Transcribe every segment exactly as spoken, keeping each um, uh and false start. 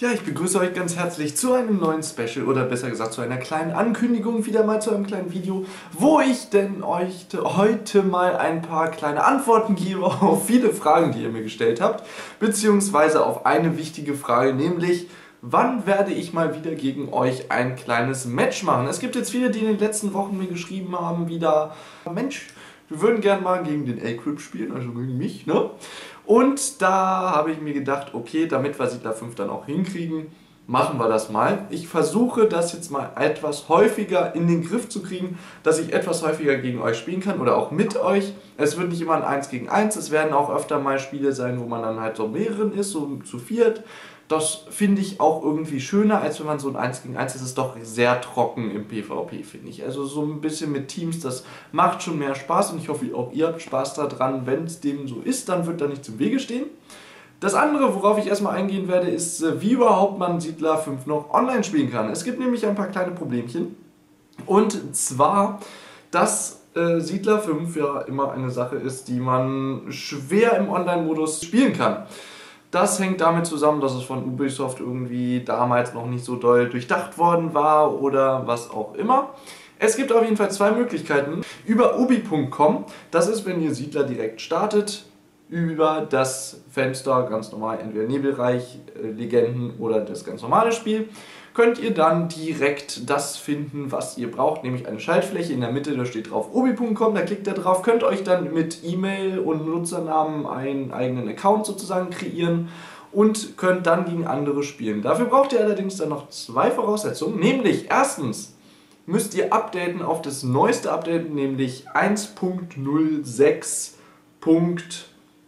Ja, ich begrüße euch ganz herzlich zu einem neuen Special oder besser gesagt zu einer kleinen Ankündigung, wieder mal zu einem kleinen Video, wo ich denn euch heute mal ein paar kleine Antworten gebe auf viele Fragen, die ihr mir gestellt habt, beziehungsweise auf eine wichtige Frage, nämlich wann werde ich mal wieder gegen euch ein kleines Match machen? Es gibt jetzt viele, die in den letzten Wochen mir geschrieben haben, wieder, Mensch, wir würden gerne mal gegen den A-Crip spielen, also gegen mich, ne? Und da habe ich mir gedacht, okay, damit wir Siedler fünf dann auch hinkriegen, machen wir das mal. Ich versuche das jetzt mal etwas häufiger in den Griff zu kriegen, dass ich etwas häufiger gegen euch spielen kann oder auch mit euch. Es wird nicht immer ein eins gegen eins, es werden auch öfter mal Spiele sein, wo man dann halt so mehreren ist, so zu viert. Das finde ich auch irgendwie schöner, als wenn man so ein eins gegen eins ist. Es ist doch sehr trocken im PvP, finde ich. Also so ein bisschen mit Teams, das macht schon mehr Spaß und ich hoffe, auch ihr habt Spaß daran. Wenn es dem so ist, dann wird da nicht im Wege stehen. Das andere, worauf ich erstmal eingehen werde, ist, wie überhaupt man Siedler fünf noch online spielen kann. Es gibt nämlich ein paar kleine Problemchen. Und zwar, dass äh, Siedler fünf ja immer eine Sache ist, die man schwer im Online-Modus spielen kann. Das hängt damit zusammen, dass es von Ubisoft irgendwie damals noch nicht so doll durchdacht worden war oder was auch immer. Es gibt auf jeden Fall zwei Möglichkeiten. Über ubi punkt com, das ist, wenn ihr Siedler direkt startet, über das Fenster, ganz normal, entweder Nebelreich, äh, Legenden oder das ganz normale Spiel, könnt ihr dann direkt das finden, was ihr braucht, nämlich eine Schaltfläche in der Mitte, da steht drauf ubi punkt com, da klickt ihr drauf, könnt euch dann mit E-Mail und Nutzernamen einen eigenen Account sozusagen kreieren und könnt dann gegen andere spielen. Dafür braucht ihr allerdings dann noch zwei Voraussetzungen, nämlich erstens müsst ihr updaten auf das neueste Update, nämlich eins Punkt null sechs Punkt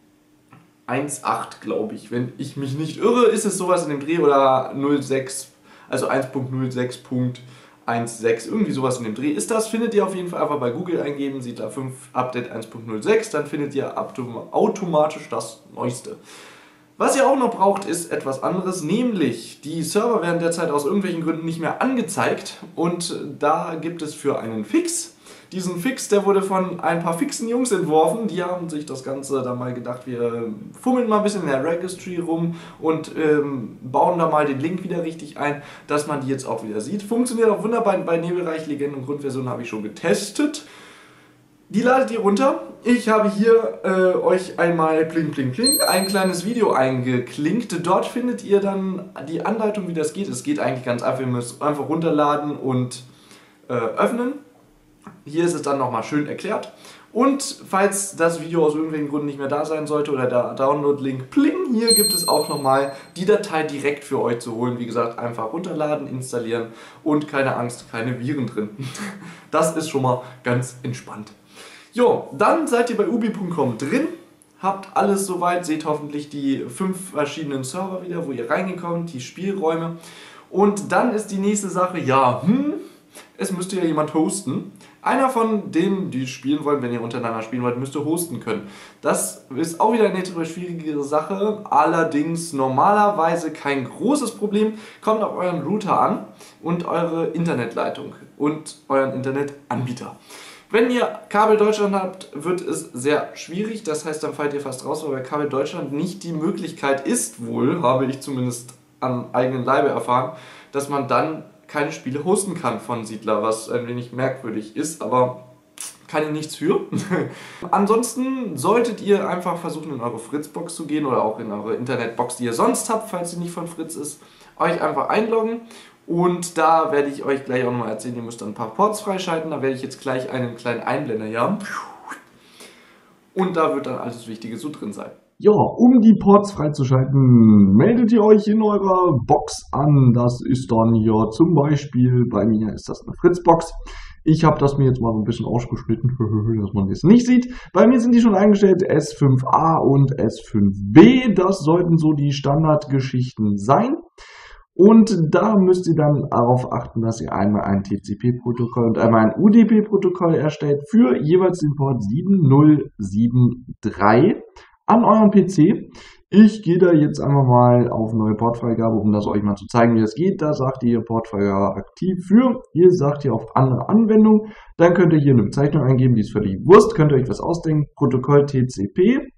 eins Punkt acht, glaube ich. Wenn ich mich nicht irre, ist es sowas in dem Dreh oder null sechs, also eins Punkt null sechs Punkt sechzehn, irgendwie sowas in dem Dreh ist das. Findet ihr auf jeden Fall einfach bei Google eingeben, Siedler fünf Update eins Punkt null sechs, dann findet ihr automatisch das Neueste. Was ihr auch noch braucht, ist etwas anderes, nämlich die Server werden derzeit aus irgendwelchen Gründen nicht mehr angezeigt und da gibt es für einen Fix. Diesen Fix, der wurde von ein paar fixen Jungs entworfen, die haben sich das Ganze dann mal gedacht, wir fummeln mal ein bisschen in der Registry rum und ähm, bauen da mal den Link wieder richtig ein, dass man die jetzt auch wieder sieht. Funktioniert auch wunderbar bei Nebelreich, Legenden und Grundversion habe ich schon getestet. Die ladet ihr runter. Ich habe hier äh, euch einmal pling pling pling ein kleines Video eingeklinkt. Dort findet ihr dann die Anleitung, wie das geht. Es geht eigentlich ganz einfach, ihr müsst einfach runterladen und äh, öffnen. Hier ist es dann nochmal schön erklärt. Und falls das Video aus irgendwelchen Gründen nicht mehr da sein sollte oder der Download-Link pling, hier gibt es auch nochmal die Datei direkt für euch zu holen. Wie gesagt, einfach runterladen, installieren und keine Angst, keine Viren drin. Das ist schon mal ganz entspannt. Jo, dann seid ihr bei ubi punkt com drin, habt alles soweit, seht hoffentlich die fünf verschiedenen Server wieder, wo ihr reingekommen, die Spielräume. Und dann ist die nächste Sache, ja, hm, es müsste ja jemand hosten. Einer von denen, die spielen wollen, wenn ihr untereinander spielen wollt, müsste hosten können. Das ist auch wieder eine etwas schwierigere Sache, allerdings normalerweise kein großes Problem. Kommt auf euren Router an und eure Internetleitung und euren Internetanbieter. Wenn ihr Kabel Deutschland habt, wird es sehr schwierig, das heißt, dann fallt ihr fast raus, weil bei Kabel Deutschland nicht die Möglichkeit ist wohl, habe ich zumindest am eigenen Leibe erfahren, dass man dann keine Spiele hosten kann von Siedler, was ein wenig merkwürdig ist, aber kann ich nichts für. Ansonsten solltet ihr einfach versuchen, in eure Fritzbox zu gehen oder auch in eure Internetbox, die ihr sonst habt, falls sie nicht von Fritz ist, euch einfach einloggen. Und da werde ich euch gleich auch nochmal erzählen, ihr müsst dann ein paar Ports freischalten, da werde ich jetzt gleich einen kleinen Einblender hier haben. Und da wird dann alles Wichtige so drin sein. Ja, um die Ports freizuschalten, meldet ihr euch in eurer Box an. Das ist dann hier zum Beispiel, bei mir ist das eine Fritzbox. Ich habe das mir jetzt mal so ein bisschen ausgeschnitten, dass man das nicht sieht. Bei mir sind die schon eingestellt, S fünf A und S fünf B. Das sollten so die Standardgeschichten sein. Und da müsst ihr dann darauf achten, dass ihr einmal ein T C P-Protokoll und einmal ein U D P-Protokoll erstellt für jeweils den Port sieben null sieben drei an eurem P C. Ich gehe da jetzt einfach mal auf neue Portfreigabe, um das euch mal zu zeigen, wie das geht. Da sagt ihr Portfreigabe aktiv für, hier sagt ihr auf andere Anwendung, dann könnt ihr hier eine Bezeichnung eingeben, die ist völlig Wurst, könnt ihr euch was ausdenken, Protokoll T C P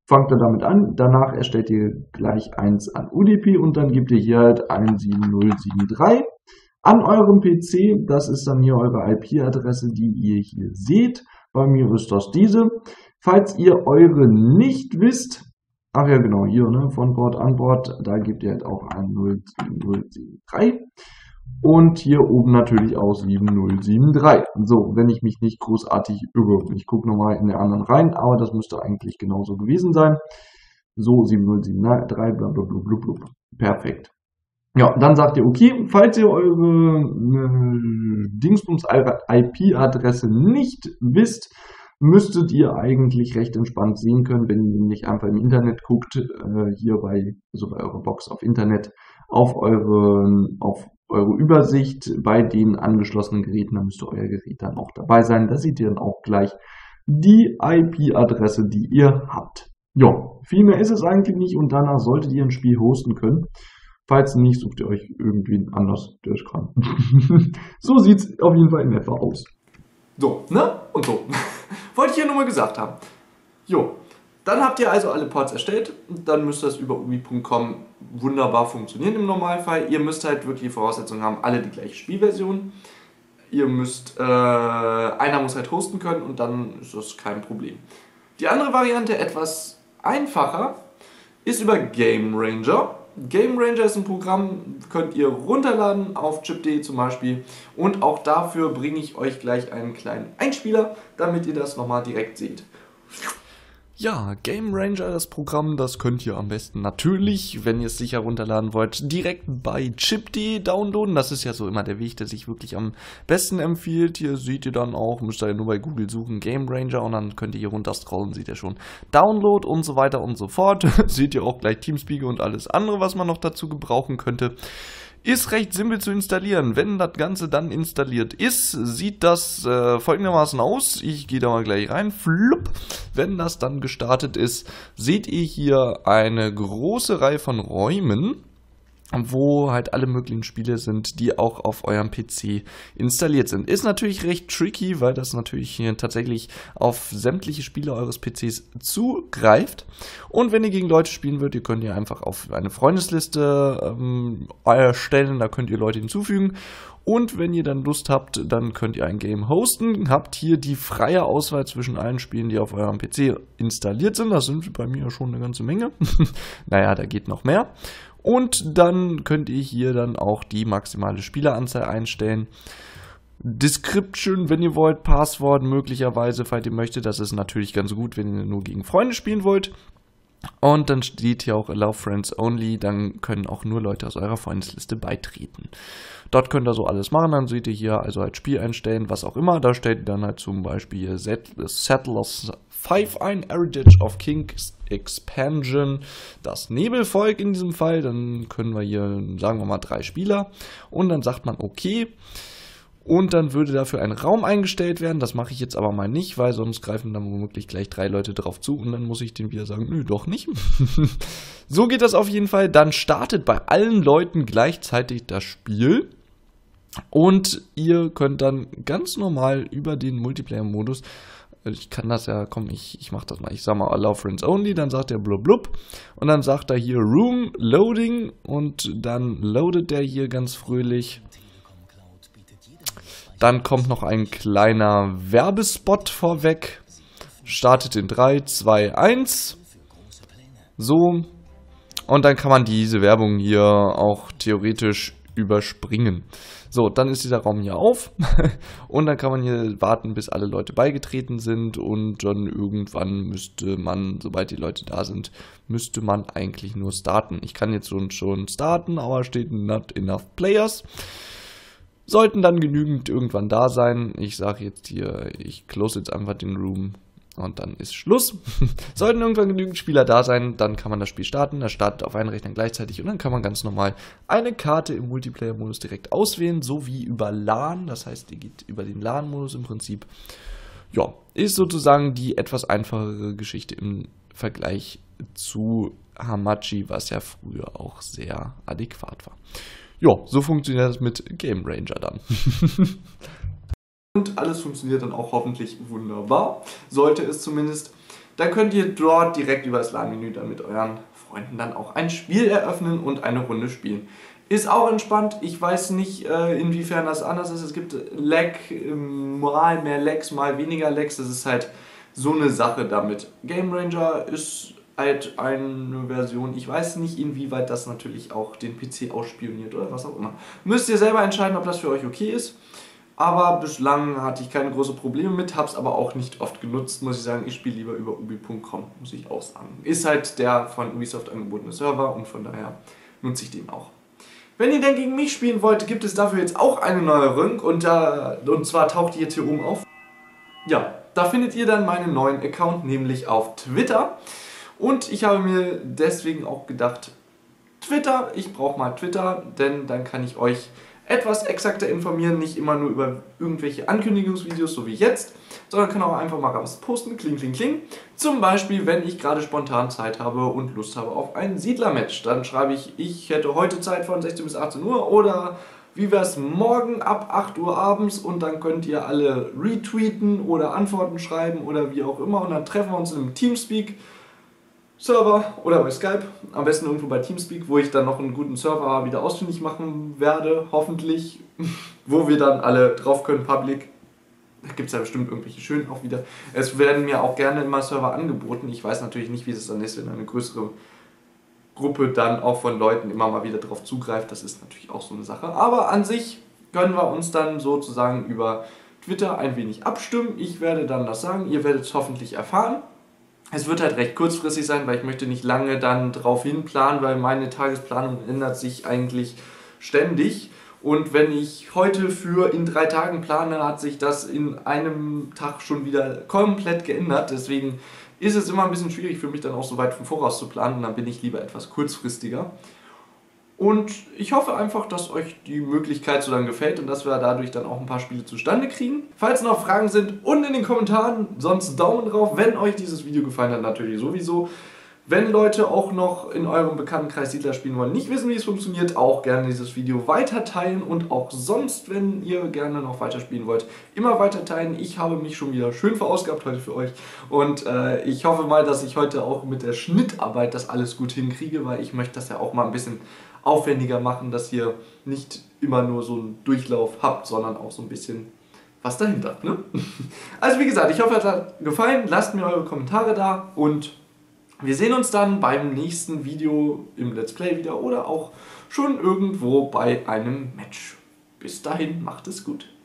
fangt ihr damit an, danach erstellt ihr gleich eins an U D P und dann gebt ihr hier halt eins sieben null sieben drei an eurem P C. Das ist dann hier eure I P-Adresse, die ihr hier seht. Bei mir ist das diese. Falls ihr eure nicht wisst, ach ja genau, hier ne, von Bord an Bord, da gebt ihr halt auch ein null sieben null sieben drei. Und hier oben natürlich auch sieben null sieben drei. So, wenn ich mich nicht großartig irre. Ich gucke nochmal in der anderen rein, aber das müsste eigentlich genauso gewesen sein. So, sieben null sieben drei, bla bla bla bla bla. Perfekt. Ja, dann sagt ihr, okay, falls ihr eure äh, Dingsbums, eure I P-Adresse nicht wisst, müsstet ihr eigentlich recht entspannt sehen können, wenn ihr nämlich einfach im Internet guckt, äh, hier bei, also bei eurer Box auf Internet, auf eure, auf eure Übersicht bei den angeschlossenen Geräten, dann müsste euer Gerät dann auch dabei sein. Da seht ihr dann auch gleich die I P-Adresse, die ihr habt. Ja, viel mehr ist es eigentlich nicht und danach solltet ihr ein Spiel hosten können. Falls nicht, sucht ihr euch irgendwen anders, der ist krank. So sieht es auf jeden Fall in etwa aus. So, ne? Und so. Wollte ich ja nur mal gesagt haben. Jo, dann habt ihr also alle Ports erstellt und dann müsste das über ubi punkt com wunderbar funktionieren im Normalfall. Ihr müsst halt wirklich die Voraussetzungen haben, alle die gleiche Spielversion. Ihr müsst, äh, einer muss halt hosten können und dann ist das kein Problem. Die andere Variante, etwas einfacher, ist über Game Ranger. Game Ranger ist ein Programm, könnt ihr runterladen auf chip punkt de zum Beispiel und auch dafür bringe ich euch gleich einen kleinen Einspieler, damit ihr das nochmal direkt seht. Ja, Game Ranger, das Programm, das könnt ihr am besten natürlich, wenn ihr es sicher runterladen wollt, direkt bei chip punkt de downloaden. Das ist ja so immer der Weg, der sich wirklich am besten empfiehlt. Hier seht ihr dann auch, müsst ihr nur bei Google suchen, Game Ranger und dann könnt ihr hier runter scrollen, seht ihr schon Download und so weiter und so fort. Seht ihr auch gleich Teamspeak und alles andere, was man noch dazu gebrauchen könnte. Ist recht simpel zu installieren. Wenn das Ganze dann installiert ist, sieht das äh, folgendermaßen aus. Ich gehe da mal gleich rein. Flupp. Wenn das dann gestartet ist, seht ihr hier eine große Reihe von Räumen, wo halt alle möglichen Spiele sind, die auch auf eurem P C installiert sind. Ist natürlich recht tricky, weil das natürlich hier tatsächlich auf sämtliche Spiele eures P Cs zugreift. Und wenn ihr gegen Leute spielen wollt, ihr könnt ihr einfach auf eine Freundesliste ähm, erstellen, da könnt ihr Leute hinzufügen. Und wenn ihr dann Lust habt, dann könnt ihr ein Game hosten. Habt hier die freie Auswahl zwischen allen Spielen, die auf eurem P C installiert sind. Das sind bei mir schon eine ganze Menge. Naja, da geht noch mehr. Und dann könnt ihr hier dann auch die maximale Spieleranzahl einstellen. Description, wenn ihr wollt, Passwort möglicherweise, falls ihr möchtet. Das ist natürlich ganz gut, wenn ihr nur gegen Freunde spielen wollt. Und dann steht hier auch Allow Friends Only, dann können auch nur Leute aus eurer Freundesliste beitreten. Dort könnt ihr so alles machen, dann seht ihr hier also halt Spiel einstellen, was auch immer. Da stellt ihr dann halt zum Beispiel Settlers fünf ein, Heritage of Kings Expansion, das Nebelvolk in diesem Fall. Dann können wir hier, sagen wir mal, drei Spieler. Und dann sagt man okay. Und dann würde dafür ein Raum eingestellt werden. Das mache ich jetzt aber mal nicht, weil sonst greifen dann womöglich gleich drei Leute drauf zu. Und dann muss ich denen wieder sagen, nö, doch nicht. So geht das auf jeden Fall. Dann startet bei allen Leuten gleichzeitig das Spiel. Und ihr könnt dann ganz normal über den Multiplayer-Modus, ich kann das ja, komm, ich, ich mach das mal, ich sag mal Allow Friends Only, dann sagt er blub blub und dann sagt er hier Room Loading und dann loadet der hier ganz fröhlich. Dann kommt noch ein kleiner Werbespot vorweg, startet in drei, zwei, eins, so, und dann kann man diese Werbung hier auch theoretisch überspringen. So, dann ist dieser Raum hier auf und dann kann man hier warten, bis alle Leute beigetreten sind und dann irgendwann müsste man, sobald die Leute da sind, müsste man eigentlich nur starten. Ich kann jetzt schon, schon starten, aber steht not enough players. Sollten dann genügend irgendwann da sein. Ich sage jetzt hier, ich close jetzt einfach den Room. Und dann ist Schluss. Sollten irgendwann genügend Spieler da sein, dann kann man das Spiel starten. Das startet auf allen Rechnern gleichzeitig und dann kann man ganz normal eine Karte im Multiplayer-Modus direkt auswählen, so wie über LAN. Das heißt, die geht über den LAN-Modus im Prinzip. Ja, ist sozusagen die etwas einfachere Geschichte im Vergleich zu Hamachi, was ja früher auch sehr adäquat war. Ja, so funktioniert das mit Game Ranger dann. Und alles funktioniert dann auch hoffentlich wunderbar. Sollte es zumindest. dann könnt ihr dort direkt über das LAN-Menü dann mit euren Freunden dann auch ein Spiel eröffnen und eine Runde spielen. Ist auch entspannt. Ich weiß nicht, äh, inwiefern das anders ist. Es gibt Lag, mal mehr Lags, mal weniger Lags. Das ist halt so eine Sache damit. Game Ranger ist halt eine Version, ich weiß nicht, inwieweit das natürlich auch den P C ausspioniert oder was auch immer. Müsst ihr selber entscheiden, ob das für euch okay ist. Aber bislang hatte ich keine großen Probleme mit, habe es aber auch nicht oft genutzt, muss ich sagen. Ich spiele lieber über ubi punkt com, muss ich auch sagen. Ist halt der von Ubisoft angebotene Server und von daher nutze ich den auch. Wenn ihr denn gegen mich spielen wollt, gibt es dafür jetzt auch eine Neuerung und, da, und zwar taucht die jetzt hier oben auf. Ja, da findet ihr dann meinen neuen Account, nämlich auf Twitter. Und ich habe mir deswegen auch gedacht, Twitter, ich brauche mal Twitter, denn dann kann ich euch etwas exakter informieren, nicht immer nur über irgendwelche Ankündigungsvideos, so wie jetzt, sondern kann auch einfach mal was posten, kling, kling, kling. Zum Beispiel, wenn ich gerade spontan Zeit habe und Lust habe auf ein Siedler-Match, dann schreibe ich, ich hätte heute Zeit von sechzehn bis achtzehn Uhr oder wie wäre es morgen ab acht Uhr abends und dann könnt ihr alle retweeten oder Antworten schreiben oder wie auch immer und dann treffen wir uns im Teamspeak Server oder bei Skype, am besten irgendwo bei Teamspeak, wo ich dann noch einen guten Server wieder ausfindig machen werde, hoffentlich, wo wir dann alle drauf können, Public. Da gibt es ja bestimmt irgendwelche schönen auch wieder. Es werden mir auch gerne immer Server angeboten. Ich weiß natürlich nicht, wie es dann ist, wenn eine größere Gruppe dann auch von Leuten immer mal wieder drauf zugreift. Das ist natürlich auch so eine Sache. Aber an sich können wir uns dann sozusagen über Twitter ein wenig abstimmen. Ich werde dann das sagen, ihr werdet es hoffentlich erfahren. Es wird halt recht kurzfristig sein, weil ich möchte nicht lange dann drauf hin planen, weil meine Tagesplanung ändert sich eigentlich ständig. Und wenn ich heute für in drei Tagen plane, hat sich das in einem Tag schon wieder komplett geändert. Deswegen ist es immer ein bisschen schwierig für mich dann auch so weit vom Voraus zu planen. Und dann bin ich lieber etwas kurzfristiger. Und ich hoffe einfach, dass euch die Möglichkeit so dann gefällt und dass wir dadurch dann auch ein paar Spiele zustande kriegen. Falls noch Fragen sind, unten in den Kommentaren, sonst Daumen drauf, wenn euch dieses Video gefallen hat, natürlich sowieso. Wenn Leute auch noch in eurem Bekanntenkreis Siedler spielen wollen, nicht wissen, wie es funktioniert, auch gerne dieses Video weiter teilen und auch sonst, wenn ihr gerne noch weiter spielen wollt, immer weiter teilen. Ich habe mich schon wieder schön verausgabt heute für euch und äh, ich hoffe mal, dass ich heute auch mit der Schnittarbeit das alles gut hinkriege, weil ich möchte das ja auch mal ein bisschen aufwendiger machen, dass ihr nicht immer nur so einen Durchlauf habt, sondern auch so ein bisschen was dahinter. Ne? Also wie gesagt, ich hoffe, es hat gefallen. Lasst mir eure Kommentare da und wir sehen uns dann beim nächsten Video im Let's Play wieder oder auch schon irgendwo bei einem Match. Bis dahin, macht es gut.